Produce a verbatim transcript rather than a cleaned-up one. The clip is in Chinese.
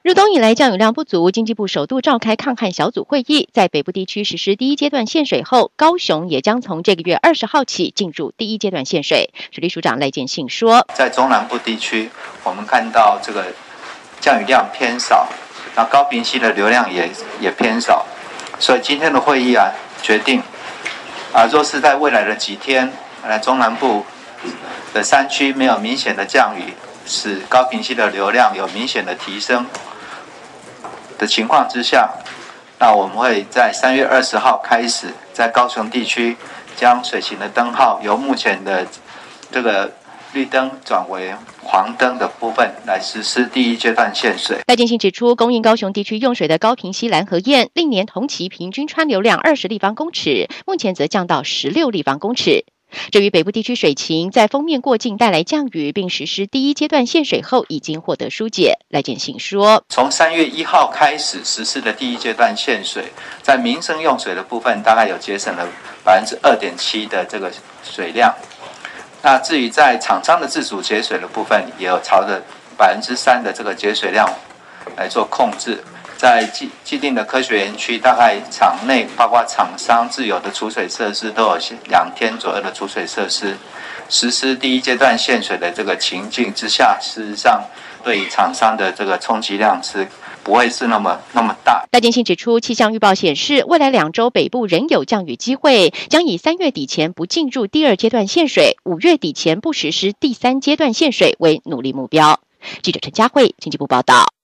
入冬以来降雨量不足，经济部首度召开抗旱小组会议，在北部地区实施第一阶段限水后，高雄也将从这个月二十号起进入第一阶段限水。水利署长赖建信说， 在中南部地区，我们看到这个降雨量偏少，那高屏溪的流量也也偏少，所以今天的会议啊，决定啊，若是在未来的几天，来中南部的山区没有明显的降雨，使高屏溪的流量有明显的提升的情况之下，那我们会在三月二十号开始，在高雄地区将水情的灯号由目前的这个绿灯转为黄灯的部分来实施第一阶段限水。 赖建信指出，供应高雄地区用水的高屏溪蓝河堰，历年同期平均川流量二十立方公尺，目前则降到十六立方公尺。至于北部地区水情，在锋面过境带来降雨，并实施第一阶段限水后，已经获得疏解。赖建信说， 从三月一号开始实施的第一阶段限水，在民生用水的部分，大概有节省了百分之二点七的这个水量。那至于在厂商的自主节水的部分，也有朝着百分之三的这个节水量来做控制。在既既定的科学园区，大概场内包括厂商自有的储水设施都有两天左右的储水设施。实施第一阶段限水的这个情境之下，事实上对于厂商的这个充其量是不会是那么那么大。 赖建信指出，气象预报显示，未来两周北部仍有降雨机会，将以三月底前不进入第二阶段限水，五月底前不实施第三阶段限水为努力目标。记者陈佳慧，经济部报道。